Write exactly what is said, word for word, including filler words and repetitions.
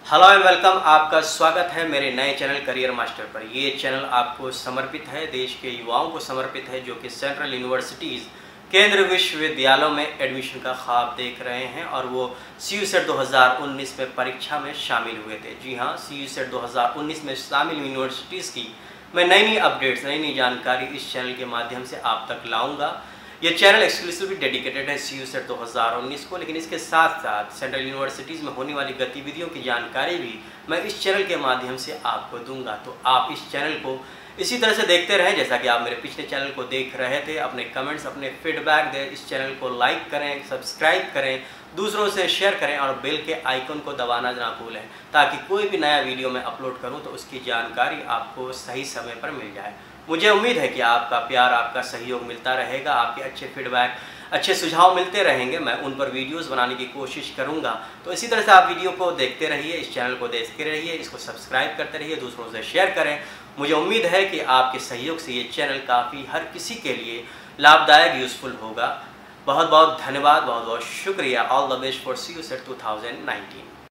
Hello and welcome. आपका स्वागत है मेरे नए चैनल करियर मास्टर पर। ये चैनल आपको समर्पित है, देश के युवाओं को समर्पित है जो कि सेंट्रल यूनिवर्सिटीज़ केंद्र विश्वविद्यालयों में एडमिशन का ख्वाब देख रहे हैं और वो सी यू सेट दो हज़ार उन्नीस में परीक्षा में शामिल हुए थे। जी हाँ, सी यू सेट दो हज़ार उन्नीस में शामिल यूनिवर्सिटीज़ की मैं नई नई अपडेट्स, नई नई जानकारी इस चैनल के माध्यम से आप तक लाऊंगा। ये चैनल एक्सक्लूसिवली डेडिकेटेड है सी यू सेट दो हज़ार उन्नीस को, लेकिन इसके साथ साथ सेंट्रल यूनिवर्सिटीज़ में होने वाली गतिविधियों की जानकारी भी मैं इस चैनल के माध्यम से आपको दूंगा। तो आप इस चैनल को इसी तरह से देखते रहें जैसा कि आप मेरे पिछले चैनल को देख रहे थे। अपने कमेंट्स, अपने फीडबैक दें, इस चैनल को लाइक करें, सब्सक्राइब करें, दूसरों से शेयर करें और बेल के आइकन को दबाना ना भूलें ताकि कोई भी नया वीडियो मैं अपलोड करूं तो उसकी जानकारी आपको सही समय पर मिल जाए। मुझे उम्मीद है कि आपका प्यार, आपका सहयोग मिलता रहेगा, आपके अच्छे फीडबैक, अच्छे सुझाव मिलते रहेंगे। मैं उन पर वीडियोस बनाने की कोशिश करूंगा। तो इसी तरह से आप वीडियो को देखते रहिए, इस चैनल को देखते रहिए, इसको सब्सक्राइब करते रहिए, दूसरों से शेयर करें। मुझे उम्मीद है कि आपके सहयोग से ये चैनल काफ़ी हर किसी के लिए लाभदायक, यूज़फुल होगा। बहुत बहुत धन्यवाद, बहुत बहुत शुक्रिया। All the best for C U CET two thousand nineteen.